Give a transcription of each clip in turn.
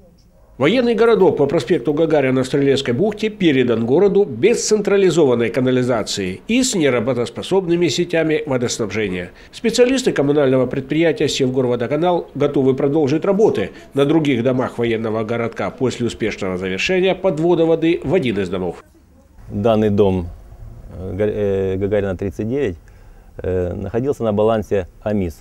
Военный городок по проспекту Гагарина в Стрелецкой бухте передан городу без централизованной канализации и с неработоспособными сетями водоснабжения. Специалисты коммунального предприятия «Севгорводоканал» готовы продолжить работы на других домах военного городка после успешного завершения подвода воды в один из домов. Данный дом Гагарина 39 находился на балансе АМИС.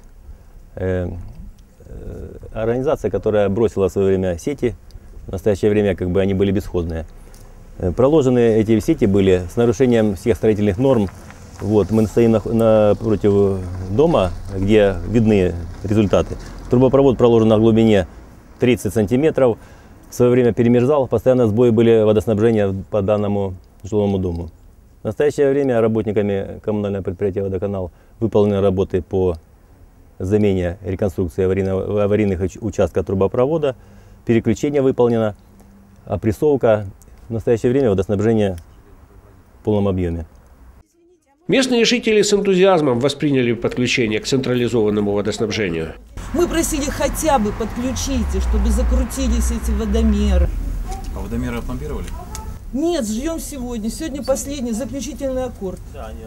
Организация, которая бросила в свое время сети. В настоящее время они были бесходные. Проложены эти сети были с нарушением всех строительных норм. Мы стоим напротив дома, где видны результаты. Трубопровод проложен на глубине 30 сантиметров. В свое время перемерзал, постоянно сбои были водоснабжения по данному жилому дому. В настоящее время работниками коммунального предприятия «Водоканал» выполнены работы по замене реконструкции аварийных участков трубопровода. Переключение выполнено, опрессовка. В настоящее время водоснабжение в полном объеме. Местные жители с энтузиазмом восприняли подключение к централизованному водоснабжению. Мы просили хотя бы подключить, чтобы закрутились эти водомеры. А водомеры опломбировали? Нет, ждем сегодня. Сегодня последний, заключительный аккорд.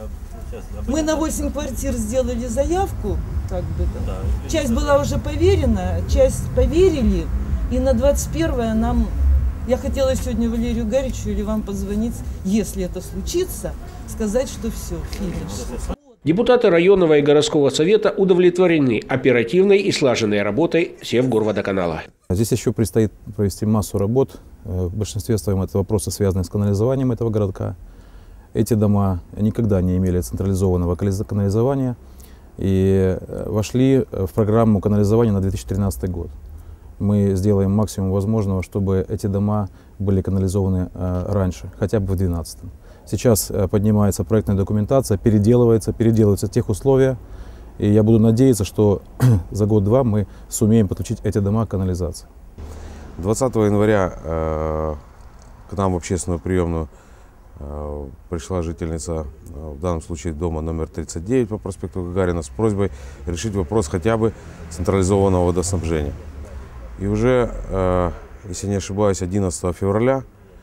Мы на 8 квартир сделали заявку. Часть была уже поверена, часть поверили. И на 21-е я хотела сегодня Валерию Гаричу или вам позвонить, если это случится, сказать, что все, финиш. Депутаты районного и городского совета удовлетворены оперативной и слаженной работой Севгорводоканала. Здесь еще предстоит провести массу работ. В большинстве своем это вопросы, связанные с канализованием этого городка. Эти дома никогда не имели централизованного канализования и вошли в программу канализования на 2013 год. Мы сделаем максимум возможного, чтобы эти дома были канализованы раньше, хотя бы в 2012. Сейчас поднимается проектная документация, переделываются тех условия. И я буду надеяться, что за год-два мы сумеем подключить эти дома к канализации. 20 января к нам в общественную приемную пришла жительница, в данном случае дома номер 39 по проспекту Гагарина, с просьбой решить вопрос хотя бы централизованного водоснабжения. И уже, если не ошибаюсь, 11 февраля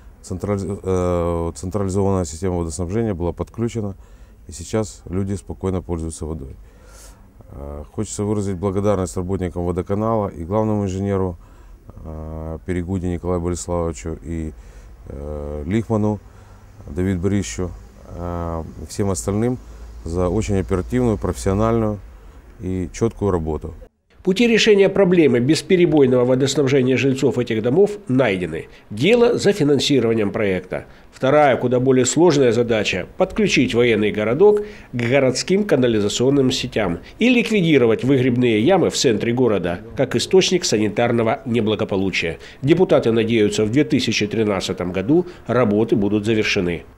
централизованная система водоснабжения была подключена, и сейчас люди спокойно пользуются водой. Хочется выразить благодарность работникам водоканала и главному инженеру Перегуде Николаю Болеславовичу и Лихману Давиду Борисовичу, всем остальным за очень оперативную, профессиональную и четкую работу. Пути решения проблемы бесперебойного водоснабжения жильцов этих домов найдены. Дело за финансированием проекта. Вторая, куда более сложная задача – подключить военный городок к городским канализационным сетям и ликвидировать выгребные ямы в центре города, как источник санитарного неблагополучия. Депутаты надеются, в 2013 году работы будут завершены.